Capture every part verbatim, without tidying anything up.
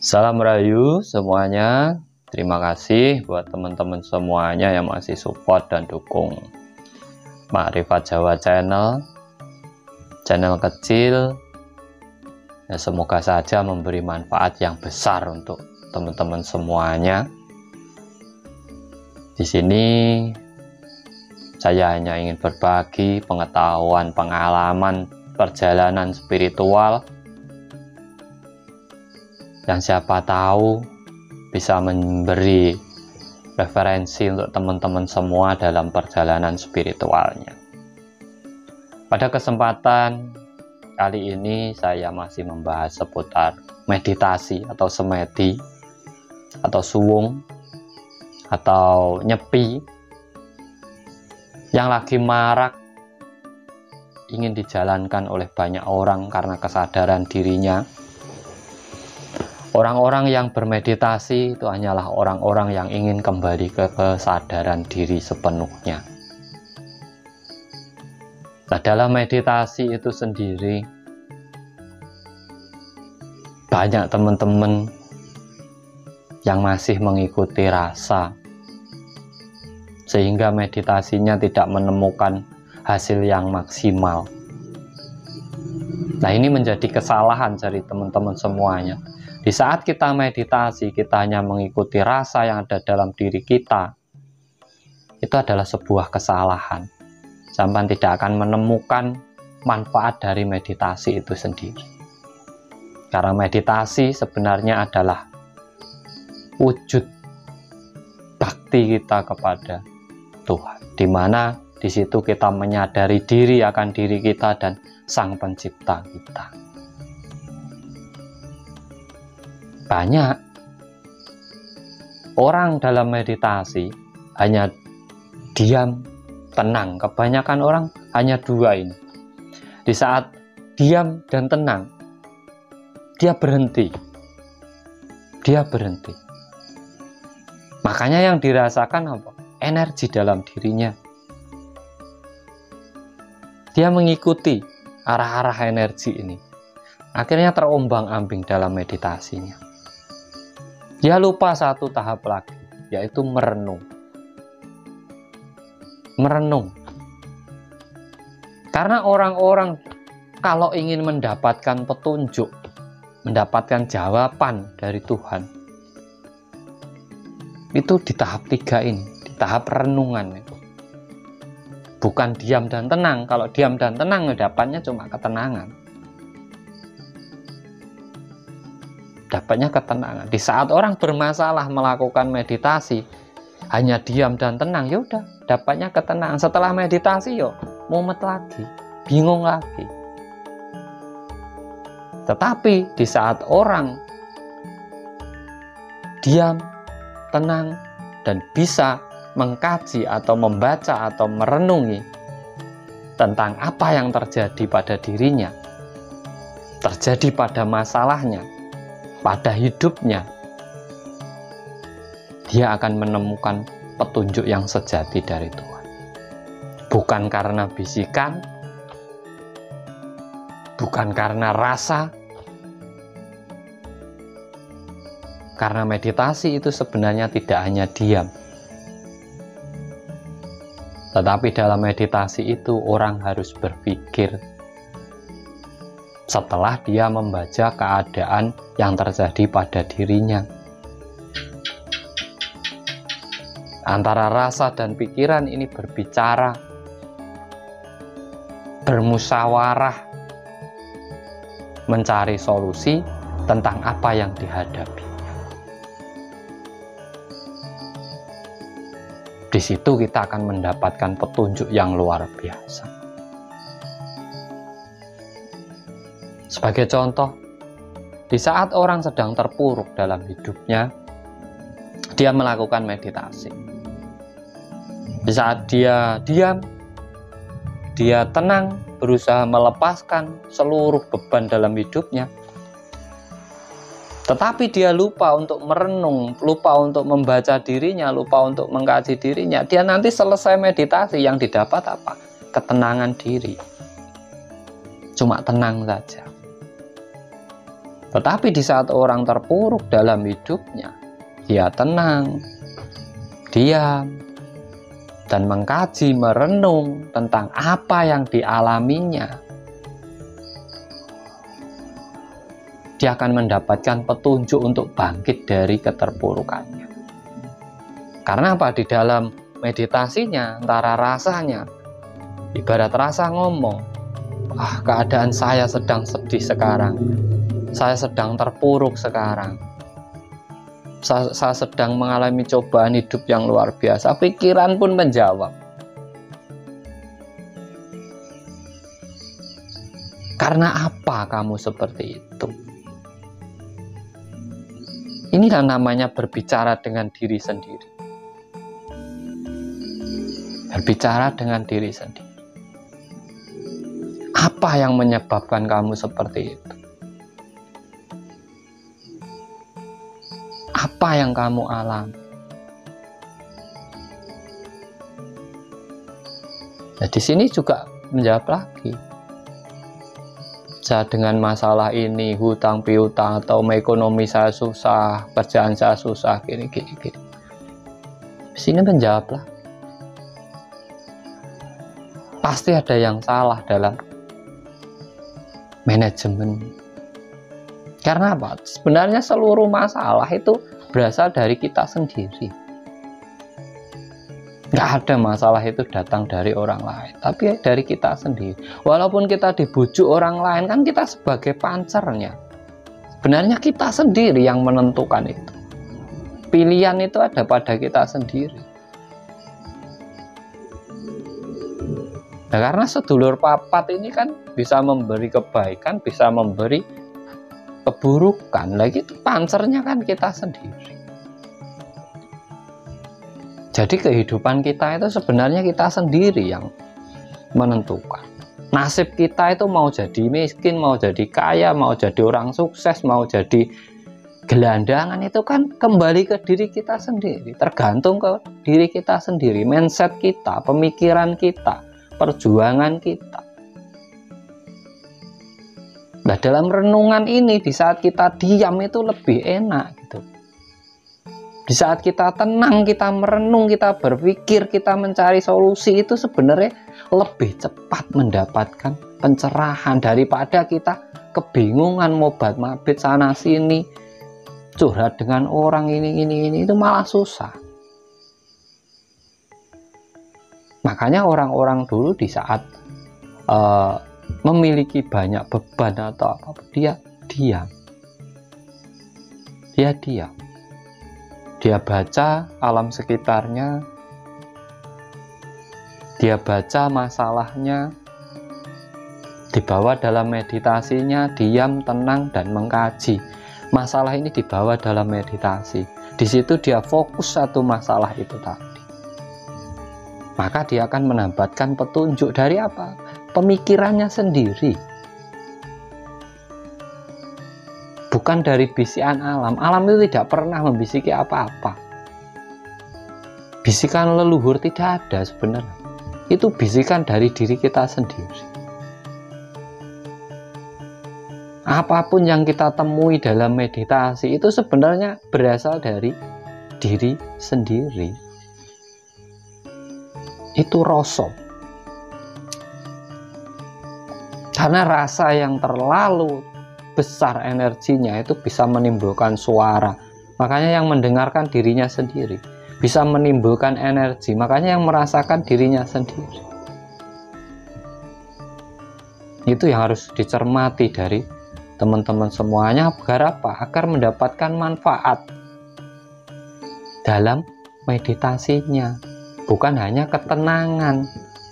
Salam Rahayu semuanya. Terima kasih buat teman-teman semuanya yang masih support dan dukung Makrifat Jawa Channel, channel kecil. Ya, semoga saja memberi manfaat yang besar untuk teman-teman semuanya. Di sini saya hanya ingin berbagi pengetahuan, pengalaman, perjalanan spiritual yang siapa tahu bisa memberi referensi untuk teman-teman semua dalam perjalanan spiritualnya. Pada kesempatan kali ini saya masih membahas seputar meditasi atau semedi atau suwung atau nyepi yang lagi marak ingin dijalankan oleh banyak orang karena kesadaran dirinya. Orang-orang yang bermeditasi itu hanyalah orang-orang yang ingin kembali ke kesadaran diri sepenuhnya. Nah, dalam meditasi itu sendiri banyak teman-teman yang masih mengikuti rasa, sehingga meditasinya tidak menemukan hasil yang maksimal. Nah, ini menjadi kesalahan dari teman-teman semuanya. Di saat kita meditasi, kita hanya mengikuti rasa yang ada dalam diri kita. Itu adalah sebuah kesalahan. Sampai tidak akan menemukan manfaat dari meditasi itu sendiri. Karena meditasi sebenarnya adalah wujud bakti kita kepada Tuhan. Di mana di situ kita menyadari diri akan diri kita dan Sang Pencipta kita. Banyak orang dalam meditasi hanya diam, tenang. Kebanyakan orang hanya dua ini. Di saat diam dan tenang, dia berhenti. Dia berhenti. Makanya yang dirasakan apa? Energi dalam dirinya. Dia mengikuti arah-arah energi ini. Akhirnya terombang-ambing dalam meditasinya. Dia lupa satu tahap lagi, yaitu merenung. Merenung. Karena orang-orang kalau ingin mendapatkan petunjuk, mendapatkan jawaban dari Tuhan, itu di tahap tiga ini, di tahap renungan itu. Bukan diam dan tenang. Kalau diam dan tenang, dapatnya cuma ketenangan. Dapatnya ketenangan. Di saat orang bermasalah melakukan meditasi, hanya diam dan tenang, ya udah, dapatnya ketenangan. Setelah meditasi, yo mumet lagi, bingung lagi. Tetapi di saat orang diam, tenang, dan bisa mengkaji atau membaca atau merenungi tentang apa yang terjadi pada dirinya, terjadi pada masalahnya, pada hidupnya, dia akan menemukan petunjuk yang sejati dari Tuhan. Bukan karena bisikan, bukan karena rasa. Karena meditasi itu sebenarnya tidak hanya diam. Tetapi dalam meditasi itu orang harus berpikir setelah dia membaca keadaan yang terjadi pada dirinya. Antara rasa dan pikiran ini berbicara, bermusyawarah, mencari solusi tentang apa yang dihadapinya. Di situ kita akan mendapatkan petunjuk yang luar biasa. Sebagai contoh, di saat orang sedang terpuruk dalam hidupnya, dia melakukan meditasi. Di saat dia diam, dia tenang, berusaha melepaskan seluruh beban dalam hidupnya. Tetapi dia lupa untuk merenung, lupa untuk membaca dirinya, lupa untuk mengkaji dirinya. Dia nanti selesai meditasi, yang didapat apa? Ketenangan diri. Cuma tenang saja. Tetapi di saat orang terpuruk dalam hidupnya, dia tenang, diam, dan mengkaji, merenung tentang apa yang dialaminya. Dia akan mendapatkan petunjuk untuk bangkit dari keterpurukannya. Karena apa? Di dalam meditasinya, antara rasanya, ibarat rasa ngomong, ah, keadaan saya sedang sedih sekarang, saya sedang terpuruk sekarang, saya, saya sedang mengalami cobaan hidup yang luar biasa. Pikiran pun menjawab. Karena apa kamu seperti itu? Inilah namanya berbicara dengan diri sendiri. Berbicara dengan diri sendiri. Apa yang menyebabkan kamu seperti itu? Apa yang kamu alami? Nah, di sini juga menjawab lagi. Saya dengan masalah ini, hutang piutang, atau ekonomi saya susah, kerjaan saya susah, gini gini gini. Di sini menjawab lah. Pasti ada yang salah dalam manajemen. Karena apa? Sebenarnya seluruh masalah itu berasal dari kita sendiri. Nggak ada masalah itu datang dari orang lain, tapi dari kita sendiri. Walaupun kita dibujuk orang lain, kan kita sebagai pancernya. Sebenarnya kita sendiri yang menentukan itu. Pilihan itu ada pada kita sendiri. Nah, karena sedulur papat ini kan bisa memberi kebaikan, bisa memberi keburukan. Lagi itu pancernya kan kita sendiri. Jadi kehidupan kita itu sebenarnya kita sendiri yang menentukan. Nasib kita itu mau jadi miskin, mau jadi kaya, mau jadi orang sukses, mau jadi gelandangan, itu kan kembali ke diri kita sendiri. Tergantung ke diri kita sendiri, mindset kita, pemikiran kita, perjuangan kita. Nah, dalam renungan ini, di saat kita diam itu lebih enak gitu. Di saat kita tenang, kita merenung, kita berpikir, kita mencari solusi, itu sebenarnya lebih cepat mendapatkan pencerahan daripada kita kebingungan, mobat mabit sana sini, curhat dengan orang ini ini ini, itu malah susah. Makanya orang-orang dulu di saat uh, memiliki banyak beban atau apa, dia diam. Dia diam. Dia baca alam sekitarnya, dia baca masalahnya, dibawa dalam meditasinya, diam, tenang, dan mengkaji. Masalah ini dibawa dalam meditasi. Di situ dia fokus satu masalah itu tadi. Maka dia akan mendapatkan petunjuk dari apa? Pemikirannya sendiri. Bukan dari bisikan alam. Alam itu tidak pernah membisiki apa-apa. Bisikan leluhur tidak ada sebenarnya. Itu bisikan dari diri kita sendiri. Apapun yang kita temui dalam meditasi itu sebenarnya berasal dari diri sendiri. Itu rasa. Karena rasa yang terlalu besar energinya itu bisa menimbulkan suara. Makanya yang mendengarkan dirinya sendiri. Bisa menimbulkan energi. Makanya yang merasakan dirinya sendiri. Itu yang harus dicermati dari teman-teman semuanya. Agar apa? Agar mendapatkan manfaat dalam meditasinya. Bukan hanya ketenangan.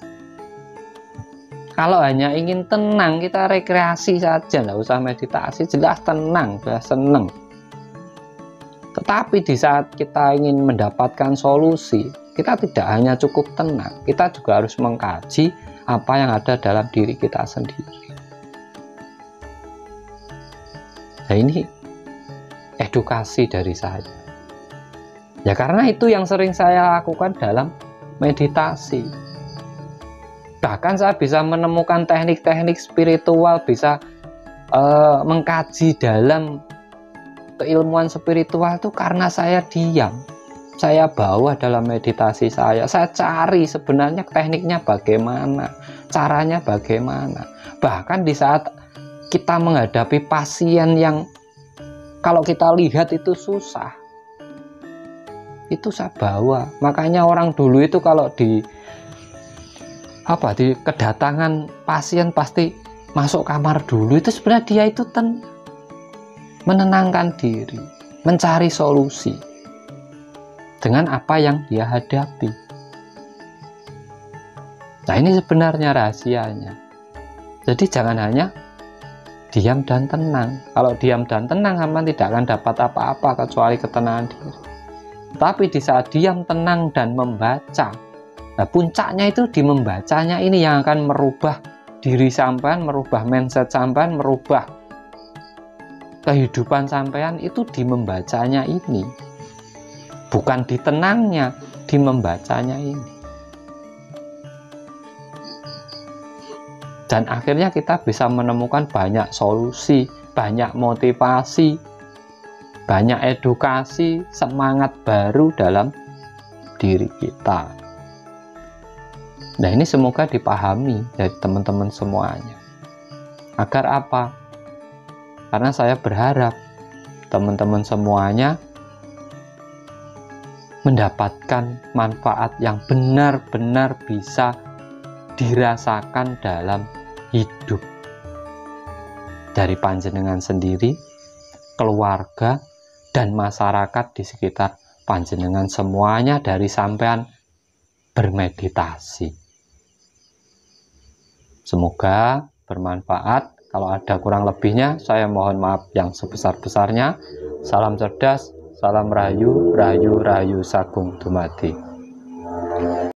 Kalau hanya ingin tenang, kita rekreasi saja, nggak usah meditasi, jelas tenang, jelas seneng. Tetapi di saat kita ingin mendapatkan solusi, kita tidak hanya cukup tenang, kita juga harus mengkaji apa yang ada dalam diri kita sendiri. Nah, ini edukasi dari saya. Ya karena itu yang sering saya lakukan dalam meditasi. Bahkan saya bisa menemukan teknik-teknik spiritual, bisa uh, mengkaji dalam keilmuan spiritual itu karena saya diam, saya bawa dalam meditasi saya, saya cari sebenarnya tekniknya bagaimana, caranya bagaimana. Bahkan di saat kita menghadapi pasien yang kalau kita lihat itu susah, itu saya bawa. Makanya orang dulu itu kalau di apa di kedatangan pasien pasti masuk kamar dulu, itu sebenarnya dia itu ten menenangkan diri, mencari solusi dengan apa yang dia hadapi. Nah, ini sebenarnya rahasianya. Jadi jangan hanya diam dan tenang. Kalau diam dan tenang, hamba tidak akan dapat apa-apa kecuali ketenangan diri. Tapi di saat diam, tenang, dan membaca, nah puncaknya itu di membacanya ini yang akan merubah diri sampean, merubah mindset sampean, merubah kehidupan sampean, itu di membacanya ini. Bukan di tenangnya, di membacanya ini. Dan akhirnya kita bisa menemukan banyak solusi, banyak motivasi, banyak edukasi, semangat baru dalam diri kita. Nah, ini semoga dipahami dari teman-teman semuanya. Agar apa? Karena saya berharap teman-teman semuanya mendapatkan manfaat yang benar-benar bisa dirasakan dalam hidup. Dari panjenengan sendiri, keluarga, dan masyarakat di sekitar panjenengan semuanya dari sampean bermeditasi. Semoga bermanfaat. Kalau ada kurang lebihnya, saya mohon maaf yang sebesar-besarnya. Salam cerdas, salam rahayu, rahayu, rahayu sagung dumadi.